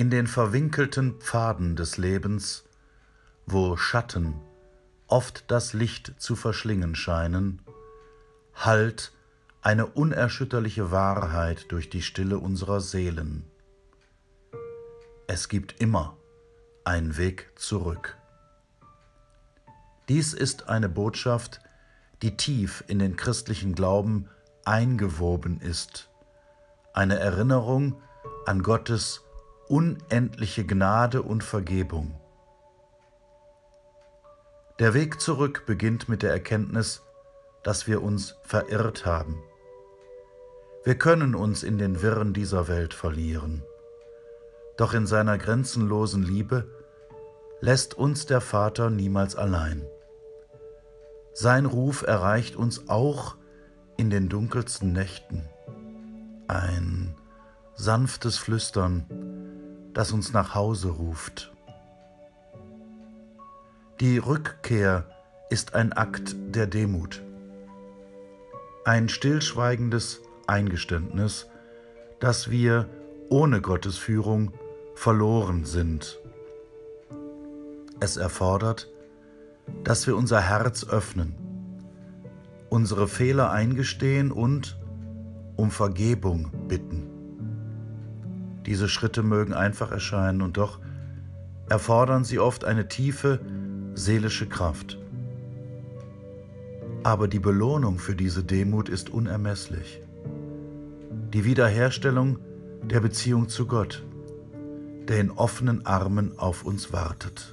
In den verwinkelten Pfaden des Lebens, wo Schatten oft das Licht zu verschlingen scheinen, hallt eine unerschütterliche Wahrheit durch die Stille unserer Seelen. Es gibt immer einen Weg zurück. Dies ist eine Botschaft, die tief in den christlichen Glauben eingewoben ist, eine Erinnerung an Gottes unendliche Gnade und Vergebung. Der Weg zurück beginnt mit der Erkenntnis, dass wir uns verirrt haben. Wir können uns in den Wirren dieser Welt verlieren. Doch in seiner grenzenlosen Liebe lässt uns der Vater niemals allein. Sein Ruf erreicht uns auch in den dunkelsten Nächten. Ein sanftes Flüstern, das uns nach Hause ruft. Die Rückkehr ist ein Akt der Demut. Ein stillschweigendes Eingeständnis, dass wir ohne Gottes Führung verloren sind. Es erfordert, dass wir unser Herz öffnen, unsere Fehler eingestehen und um Vergebung bitten. Diese Schritte mögen einfach erscheinen und doch erfordern sie oft eine tiefe seelische Kraft. Aber die Belohnung für diese Demut ist unermesslich. Die Wiederherstellung der Beziehung zu Gott, der in offenen Armen auf uns wartet.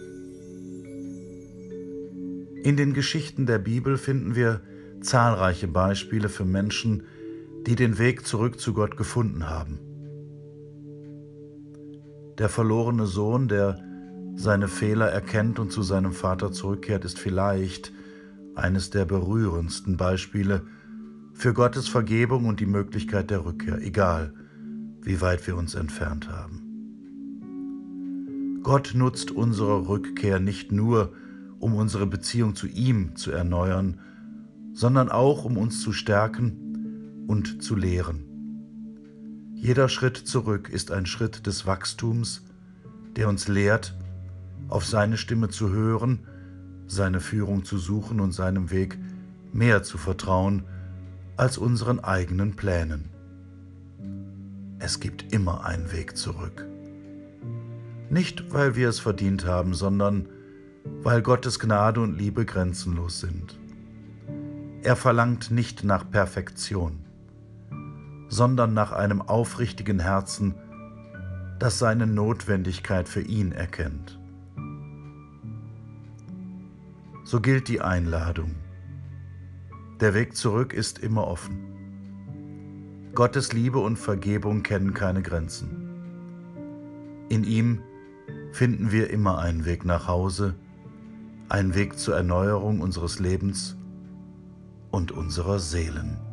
In den Geschichten der Bibel finden wir zahlreiche Beispiele für Menschen, die den Weg zurück zu Gott gefunden haben. Der verlorene Sohn, der seine Fehler erkennt und zu seinem Vater zurückkehrt, ist vielleicht eines der berührendsten Beispiele für Gottes Vergebung und die Möglichkeit der Rückkehr, egal wie weit wir uns entfernt haben. Gott nutzt unsere Rückkehr nicht nur, um unsere Beziehung zu ihm zu erneuern, sondern auch, um uns zu stärken und zu lehren. Jeder Schritt zurück ist ein Schritt des Wachstums, der uns lehrt, auf seine Stimme zu hören, seine Führung zu suchen und seinem Weg mehr zu vertrauen als unseren eigenen Plänen. Es gibt immer einen Weg zurück. Nicht, weil wir es verdient haben, sondern weil Gottes Gnade und Liebe grenzenlos sind. Er verlangt nicht nach Perfektion, sondern nach einem aufrichtigen Herzen, das seine Notwendigkeit für ihn erkennt. So gilt die Einladung. Der Weg zurück ist immer offen. Gottes Liebe und Vergebung kennen keine Grenzen. In ihm finden wir immer einen Weg nach Hause, einen Weg zur Erneuerung unseres Lebens und unserer Seelen.